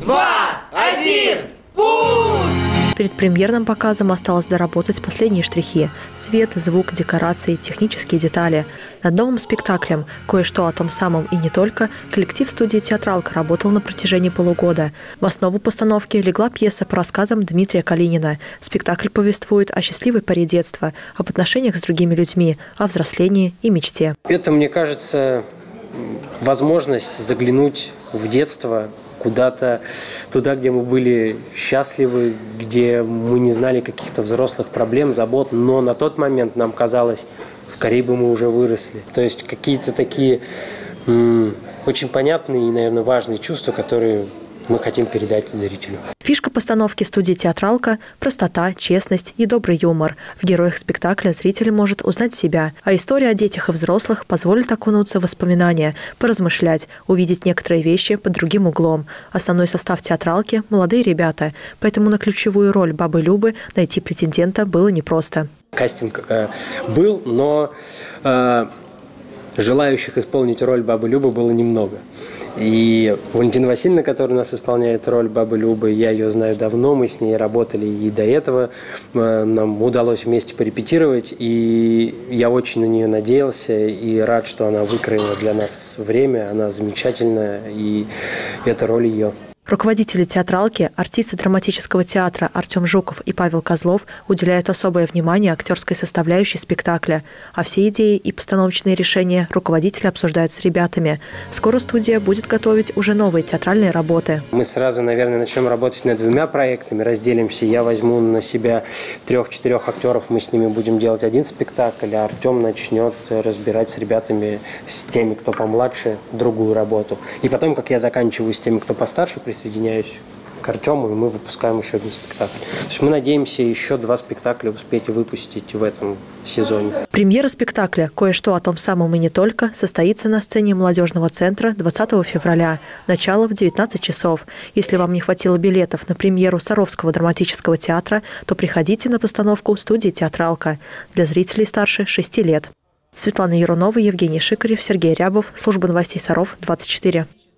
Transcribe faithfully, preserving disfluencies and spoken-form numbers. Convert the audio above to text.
два, один, пуск! Перед премьерным показом осталось доработать последние штрихи – свет, звук, декорации, технические детали. Над новым спектаклем «Кое-что о том самом и не только» коллектив студии «Театралка» работал на протяжении полугода. В основу постановки легла пьеса по рассказам Дмитрия Калинина. Спектакль повествует о счастливой поре детства, об отношениях с другими людьми, о взрослении и мечте. Это, мне кажется, возможность заглянуть в детство, куда-то туда, где мы были счастливы, где мы не знали каких-то взрослых проблем, забот, но на тот момент нам казалось, скорее бы мы уже выросли. То есть какие-то такие м- очень понятные и, наверное, важные чувства, которые мы хотим передать зрителю. Фишка постановки студии «Театралка» – простота, честность и добрый юмор. В героях спектакля зритель может узнать себя, а история о детях и взрослых позволит окунуться в воспоминания, поразмышлять, увидеть некоторые вещи под другим углом. Основной состав «Театралки» – молодые ребята, поэтому на ключевую роль бабы Любы найти претендента было непросто. Кастинг э, был, но э, желающих исполнить роль бабы Любы было немного. И Валентина Васильевна, которая у нас исполняет роль бабы Любы, я ее знаю давно, мы с ней работали и до этого, нам удалось вместе порепетировать, и я очень на нее надеялся и рад, что она выкроила для нас время, она замечательная, и это роль ее. Руководители «Театралки», артисты драматического театра Артем Жуков и Павел Козлов уделяют особое внимание актерской составляющей спектакля. А все идеи и постановочные решения руководители обсуждают с ребятами. Скоро студия будет готовить уже новые театральные работы. Мы сразу, наверное, начнем работать над двумя проектами, разделимся. Я возьму на себя трех-четырех актеров, мы с ними будем делать один спектакль, а Артем начнет разбирать с ребятами, с теми, кто помладше, другую работу. И потом, как я заканчиваю с теми, кто постарше, присоединяюсь к Артему, и мы выпускаем еще один спектакль. То есть мы надеемся еще два спектакля успеть выпустить в этом сезоне. Премьера спектакля «Кое-что о том самом и не только» состоится на сцене молодежного центра двадцатого февраля. Начало в девятнадцать часов. Если вам не хватило билетов на премьеру Саровского драматического театра, то приходите на постановку студии «Театралка» для зрителей старше шести лет. Светлана Ярунова, Евгений Шикарев, Сергей Рябов. Служба новостей Саров, двадцать четыре.